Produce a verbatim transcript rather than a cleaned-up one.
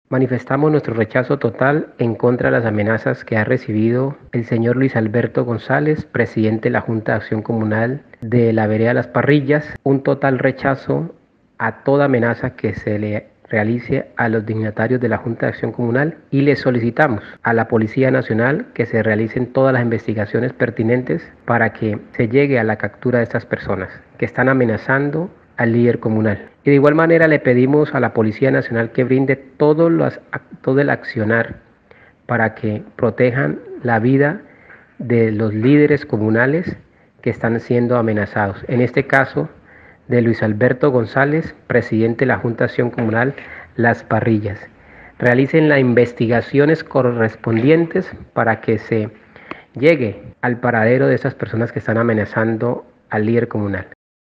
Manifestamos nuestro rechazo total en contra de las amenazas que ha recibido el señor Luis Alberto González, presidente de la Junta de Acción Comunal de la Vereda Las Parrillas. Un total rechazo a toda amenaza que se le realice a los dignatarios de la Junta de Acción Comunal, y le solicitamos a la Policía Nacional que se realicen todas las investigaciones pertinentes para que se llegue a la captura de estas personas que están amenazando al líder comunal. Y de igual manera le pedimos a la Policía Nacional que brinde todo, los, todo el accionar para que protejan la vida de los líderes comunales que están siendo amenazados. En este caso, de Luis Alberto González, presidente de la Junta de Acción Comunal Las Parrillas. Realicen las investigaciones correspondientes para que se llegue al paradero de esas personas que están amenazando al líder comunal.